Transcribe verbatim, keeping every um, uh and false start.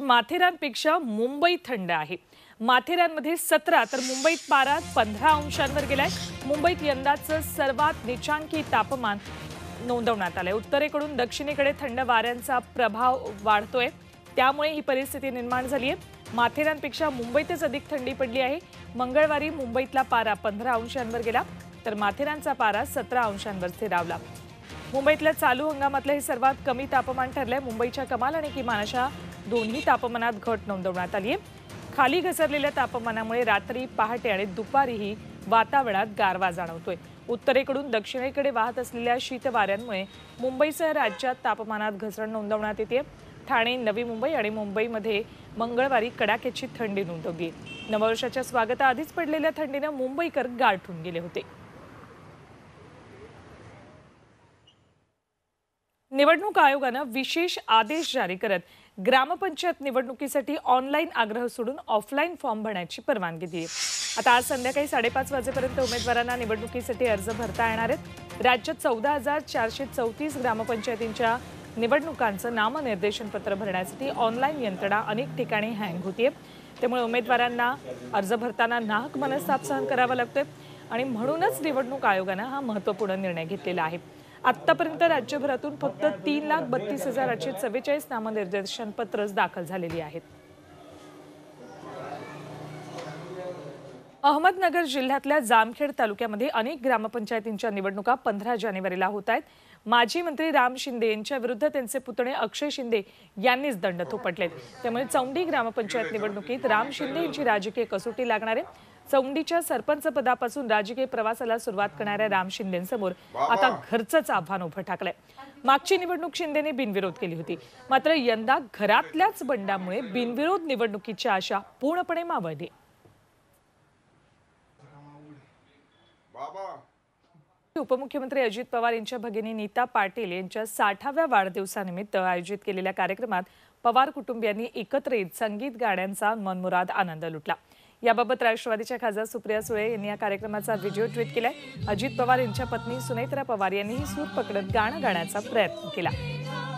माथेरानपेक्षा मुंबई थंड आहे। माथेरानमध्ये सतरा तर मुंबईत पारा पंधरा अंशांवर गेलाय। मुंबईत यंदाचं सर्वात नीचांकी तापमान नोंदवण्यात आलंय। उत्तरेकडून दक्षिणेकडे थंड वाऱ्यांचा प्रभाव वाढतोय, त्यामुळे ही परिस्थिती निर्माण झाली आहे। माथेरानपेक्षा मुंबईतच अधिक थंडी पडली आहे। मंगळवारी मुंबईतला पारा पंधरा अंशांवर गेला, तर माथेरानचा पारा सतरा अंशांवर स्थिरावला। मुंबईतल्या चालू हंगामातलं हे सर्वात कमी तापमान ठरलंय। मुंबईच्या कमाल आणि किमान अशा दोन्ही तापमानात घट नोंदवण्यात आली आहे। खाली घसरलेल्या तापमानामुळे रात्री, पहाटे आणि दुपारीही वातावरणात गारवा जाणवतोय। उत्तरेकडून दक्षिणेकडे वाहत असलेल्या शीत वाऱ्यांमुळे मुंबईसह राज्यात तापमानात घसरण नोंदवण्यात येते। ठाणे, नवी मुंबई आणि मुंबईमध्ये मंगळवारी कडाक्याची थंडी नोंदवली। नववर्षाच्या स्वागताआधीच पडलेल्या थंडीने मुंबईकर गारठून गेले होते। निवडणूक आयोगाने विशेष आदेश जारी करत ग्रामपंचायत निवडणुकीसाठी ऑनलाईन आग्रह सोडून ऑफलाईन फॉर्म भरण्याची परवानगी दिली। आता आज संध्याकाळी साडेपाच वाजेपर्यंत उमेदवारांना निवडणुकीसाठी अर्ज भरता येणार आहेत। राज्यात चौदा हजार चारशे चौतीस ग्रामपंचायतींच्या निवडणुकांचं नामनिर्देशन पत्र भरण्यासाठी ऑनलाईन यंत्रणा अनेक ठिकाणी हँग होतीये, त्यामुळे उमेदवारांना अर्ज भरताना नाहक मनस्ताप सहन करावा लागतोय आणि म्हणूनच निवडणूक आयोगाने हा महत्त्वपूर्ण निर्णय घेतलेला आहे। आतापर्यंत राज्यभरातून फक्त तीन लाख बत्तीस हजार आठशे चव्वेचाळीस नामनिर्देशन पत्र दाखल झालेली आहेत। अहमदनगर जिल्ह्यातल्या जामखेड तालुक्यामध्ये अनेक ग्रामपंचायतींच्या निवडणुका पंधरा जानेवारीला होत आहेत। माजी मंत्री राम शिंदे यांच्या विरुद्ध त्यांचे पुतणे अक्षय शिंदे यांनीच दंड थोपटलेत, त्यामुळे चौंडी ग्रामपंचायत निवडणुकीत राम शिंदे यांची राजकीय कसोटी लागणार आहे। चौंडीच्या सरपंच पदापासून राजकीय प्रवासाला सुरुवात करणाऱ्या राम शिंदेंसमोर आता घरचंच आव्हान उभं ठाकलंय। मागची निवडणूक शिंदेने बिनविरोध केली होती, मात्र यंदा घरातल्याच बंडामुळे बिनविरोध निवडणुकीची आशा पूर्णपणे मावळली। उपमुख्यमंत्री अजित पवार यांच्या भगिनी नीता पाटील यांच्या साठाव्या वाढदिवसानिमित्त आयोजित केलेल्या कार्यक्रमात पवार कुटुंबियांनी एकत्र येत संगीत गाण्यांचा मनमुराद आनंद लुटला। याबाबत राष्ट्रवादीच्या खासदार सुप्रिया सुळे यांनी या कार्यक्रमाचा व्हिडिओ ट्विट केलाय। अजित पवार यांच्या पत्नी सुनेत्रा पवार यांनीही सूर पकडत गाणं गाण्याचा प्रयत्न केला।